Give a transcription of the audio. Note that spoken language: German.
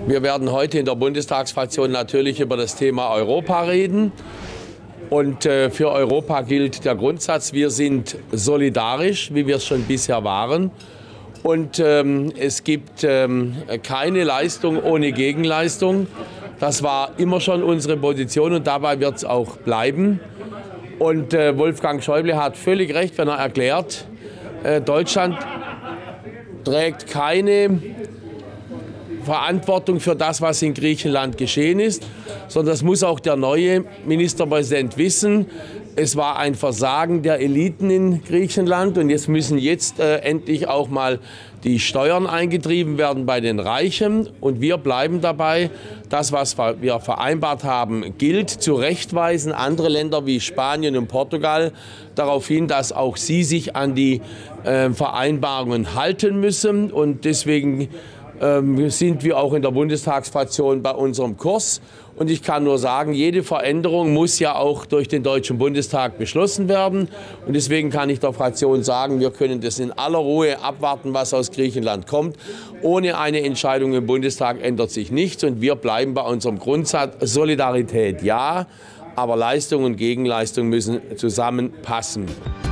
Wir werden heute in der Bundestagsfraktion natürlich über das Thema Europa reden. Und für Europa gilt der Grundsatz, wir sind solidarisch, wie wir es schon bisher waren. Und es gibt keine Leistung ohne Gegenleistung. Das war immer schon unsere Position und dabei wird es auch bleiben. Und Wolfgang Schäuble hat völlig recht, wenn er erklärt, Deutschland trägt keine Verantwortung für das, was in Griechenland geschehen ist, sondern das muss auch der neue Ministerpräsident wissen. Es war ein Versagen der Eliten in Griechenland und jetzt müssen endlich auch mal die Steuern eingetrieben werden bei den Reichen. Und wir bleiben dabei, das, was wir vereinbart haben, gilt, zurechtweisen andere Länder wie Spanien und Portugal darauf hin, dass auch sie sich an die Vereinbarungen halten müssen. Und deswegen sind wir auch in der Bundestagsfraktion bei unserem Kurs. Und ich kann nur sagen, jede Veränderung muss ja auch durch den Deutschen Bundestag beschlossen werden. Und deswegen kann ich der Fraktion sagen, wir können das in aller Ruhe abwarten, was aus Griechenland kommt. Ohne eine Entscheidung im Bundestag ändert sich nichts. Und wir bleiben bei unserem Grundsatz Solidarität ja, aber Leistung und Gegenleistung müssen zusammenpassen.